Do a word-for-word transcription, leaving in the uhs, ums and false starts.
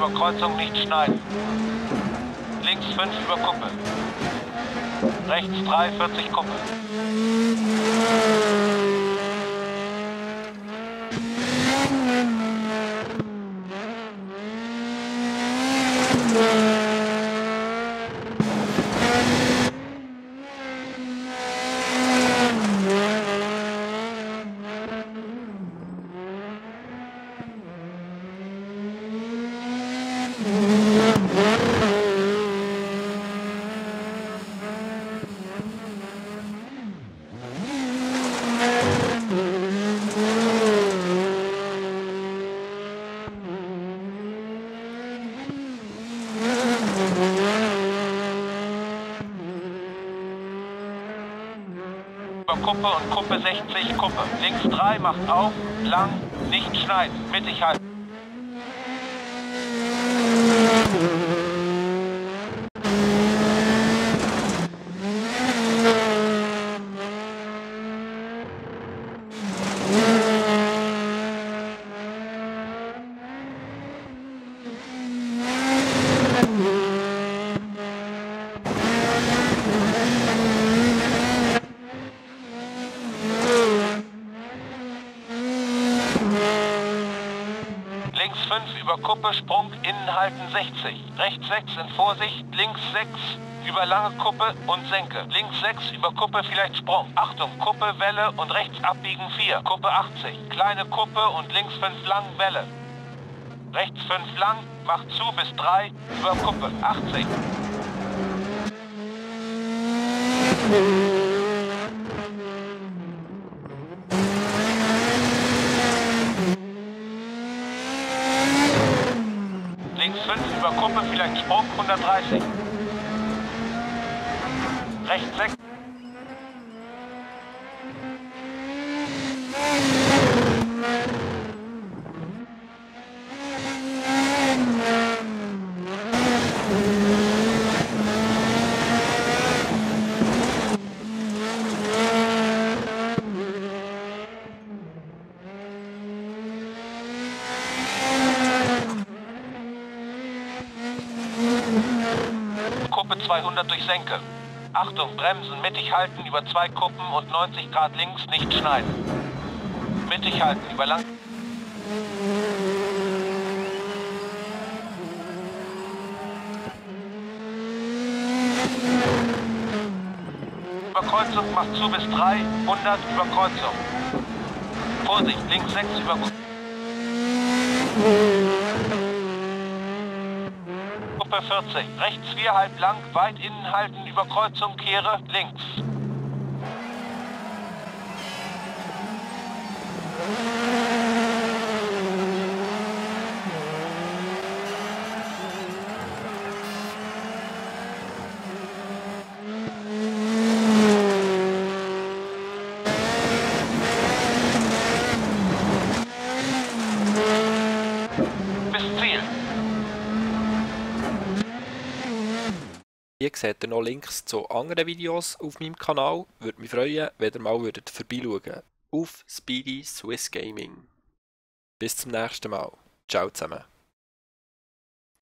über Kreuzung nicht schneiden. Links fünf über Kuppe. Rechts drei, vierzig Kuppe. Über Kuppe und Kuppe sechzig, Kuppe. Links drei, macht auf, lang, nicht schneiden, mittig halten. Links fünf über Kuppe, Sprung, innen halten sechzig. Rechts sechs in Vorsicht, links sechs über lange Kuppe und Senke. Links sechs über Kuppe, vielleicht Sprung. Achtung, Kuppe, Welle und rechts abbiegen vier. Kuppe achtzig, kleine Kuppe und links fünf lang, Welle. Rechts fünf lang, macht zu bis drei über Kuppe, achtzig. Links fünf über Kuppe, vielleicht Sprung, hundertdreißig. Rechts sechs. Kuppe zweihundert durch Senke. Achtung, bremsen, mittig halten über zwei Kuppen und neunzig Grad links, nicht schneiden. Mittig halten über lang. Überkreuzung, macht zu bis drei, hundert Überkreuzung. Vorsicht, links sechs über Kuppe. Kuppe vierzig, rechts vier halb lang, weit innen halten, über Kreuzung, kehre, links. Bis Ziel. Hier seht ihr noch Links zu anderen Videos auf meinem Kanal. Würde mich freuen, wenn ihr mal würdet vorbeischauen. Auf Speedy Swiss Gaming. Bis zum nächsten Mal. Ciao zusammen.